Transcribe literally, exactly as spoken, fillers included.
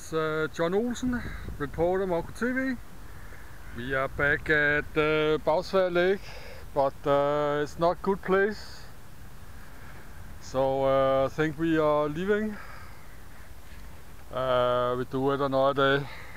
is uh, John Olsen, reporter Monco T V. We are back at uh, Bagsværd Lake, but uh, it's not a good place. So uh, I think we are leaving. Uh, we do it another day.